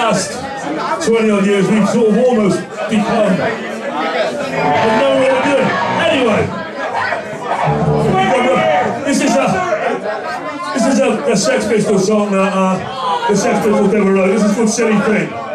last 20 odd years we've sort of almost become know what we're doing. Anyway, this is a Sex Pistols song that the Sex Pistols never wrote. This is called Silly Thing.